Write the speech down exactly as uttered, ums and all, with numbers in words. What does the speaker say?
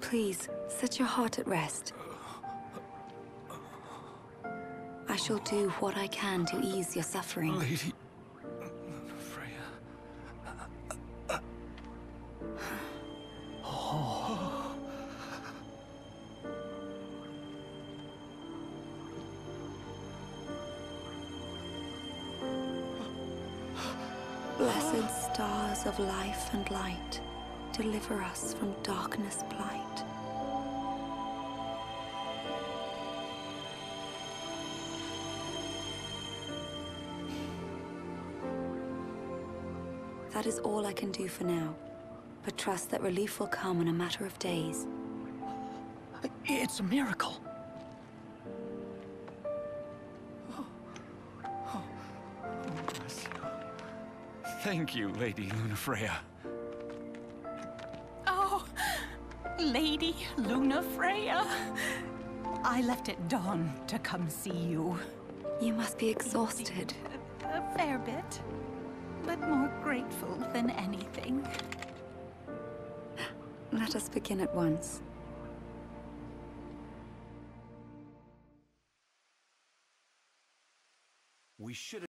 Please, set your heart at rest. I shall do what I can to ease your suffering. Lady Lunafreya. Oh. Blessed stars of life and light, deliver us from darkness blight. That is all I can do for now, but trust that relief will come in a matter of days. It's a miracle. Oh, oh, bless you. Thank you, Lady Lunafreya. Oh, Lady Lunafreya. I left at dawn to come see you. You must be exhausted. A, a fair bit, but more grateful than anything. Let us begin at once. We should